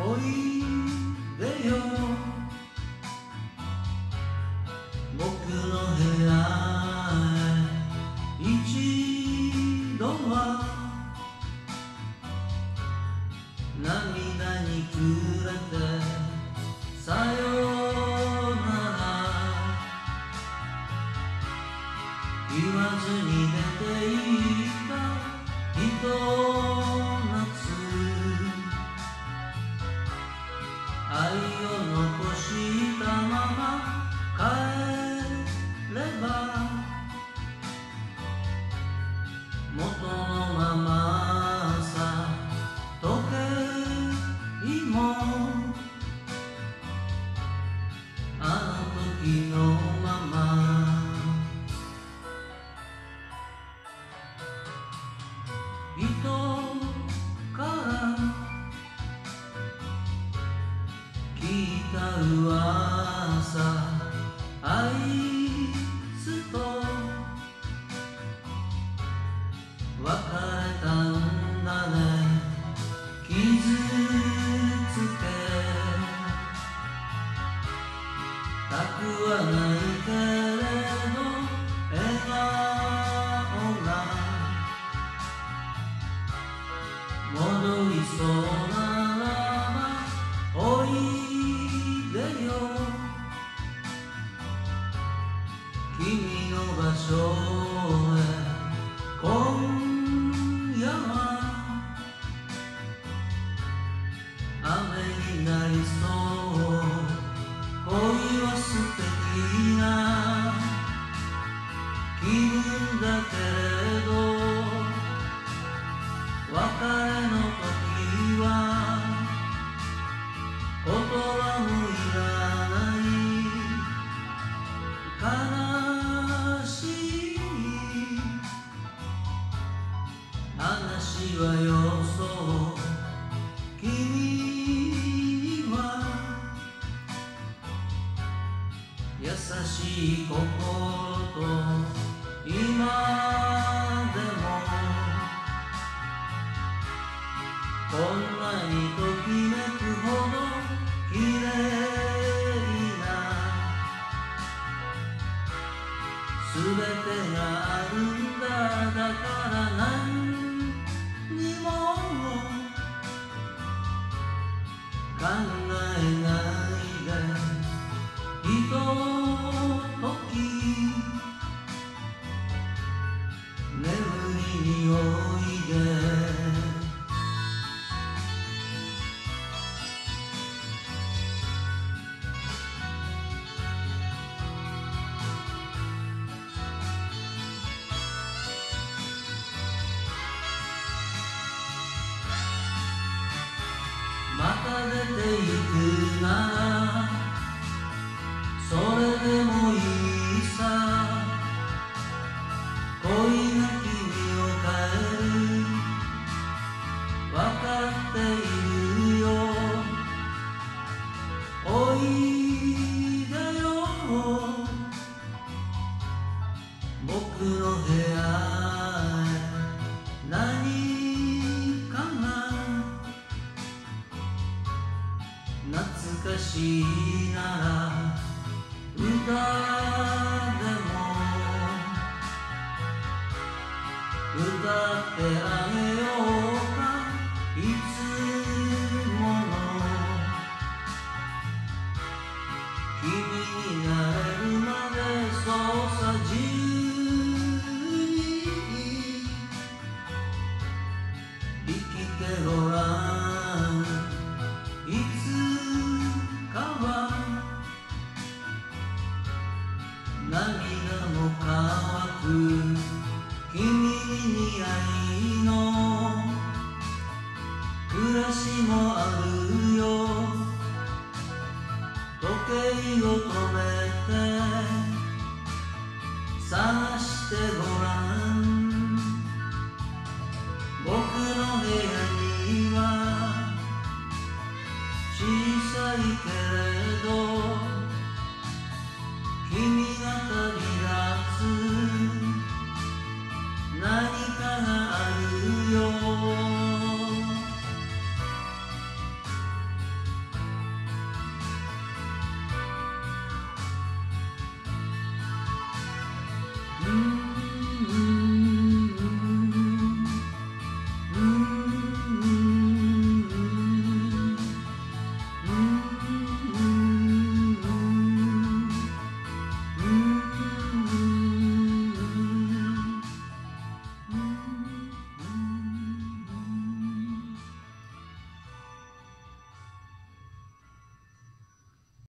おいでよ僕の部屋へ一度は涙に暮れてさよなら言わずに出て行ったひと夏愛を残したまま帰れば元のままさ時計もあの時のまま人から聞いた噂あいつと別れたんだね傷つけたくはないけれど笑顔が戻りそうならばおいでよ君の場所へ今夜は雨になりそう恋は素敵な気分だけれど別れの時は言葉もいらない悲しい話はよそう君には優しい心と今でもこんなにときめくほど綺麗な全てがあるんだだから何にも考えないでひととき眠りにおいでまた出て行くならそれでもいいさ恋が君を変える分かっているよおいでよ僕の部屋へ何かが懐かしいなら歌でも歌ってあげようかいつもの君になれるまでそうさ自由に生きてごらんいつかは涙も乾く君に似合いの暮らしもあるよ時計を止めて探してごらん